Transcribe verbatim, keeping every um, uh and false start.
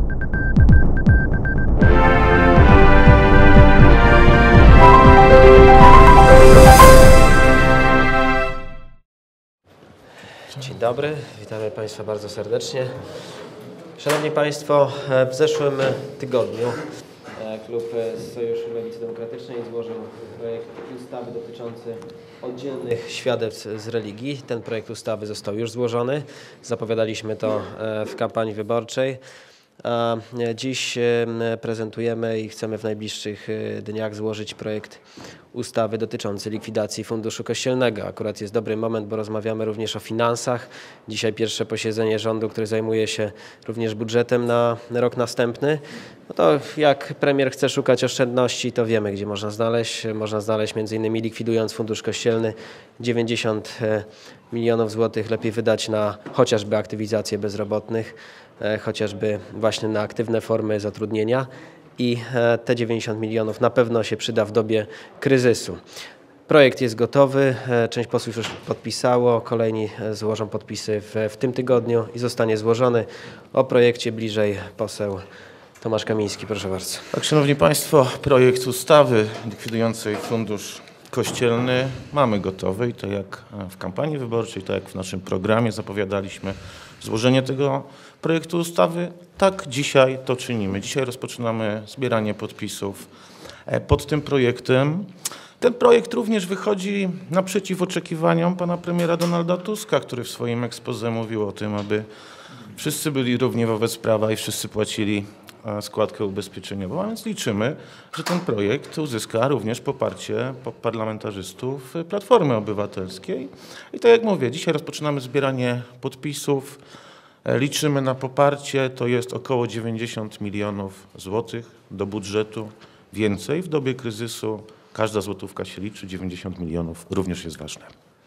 Dzień dobry, witamy Państwa bardzo serdecznie. Szanowni Państwo, w zeszłym tygodniu klub Sojuszu Lewicy Demokratycznej złożył projekt ustawy dotyczący oddzielnych świadectw z religii. Ten projekt ustawy został już złożony. Zapowiadaliśmy to w kampanii wyborczej. A dziś prezentujemy i chcemy w najbliższych dniach złożyć projekt ustawy dotyczący likwidacji Funduszu Kościelnego. Akurat jest dobry moment, bo rozmawiamy również o finansach. Dzisiaj pierwsze posiedzenie rządu, który zajmuje się również budżetem na rok następny. No to jak premier chce szukać oszczędności, to wiemy, gdzie można znaleźć. Można znaleźć między innymi likwidując Fundusz Kościelny dziewięćdziesiąt milionów złotych lepiej wydać na chociażby aktywizację bezrobotnych, chociażby właśnie na aktywne formy zatrudnienia i te dziewięćdziesiąt milionów na pewno się przyda w dobie kryzysu. Projekt jest gotowy, część posłów już podpisało, kolejni złożą podpisy w, w tym tygodniu i zostanie złożony. O projekcie bliżej poseł Tomasz Kamiński, proszę bardzo. Tak, szanowni Państwo, projekt ustawy likwidującej Fundusz Kościelny mamy gotowy i to jak w kampanii wyborczej, tak jak w naszym programie zapowiadaliśmy złożenie tego projektu ustawy, tak dzisiaj to czynimy. Dzisiaj rozpoczynamy zbieranie podpisów pod tym projektem. Ten projekt również wychodzi naprzeciw oczekiwaniom pana premiera Donalda Tuska, który w swoim exposé mówił o tym, aby wszyscy byli równi wobec prawa i wszyscy płacili składkę ubezpieczeniową, a więc liczymy, że ten projekt uzyska również poparcie parlamentarzystów Platformy Obywatelskiej. I tak jak mówię, dzisiaj rozpoczynamy zbieranie podpisów, liczymy na poparcie, to jest około dziewięćdziesiąt milionów złotych do budżetu, więcej w dobie kryzysu, każda złotówka się liczy, dziewięćdziesiąt milionów również jest ważne.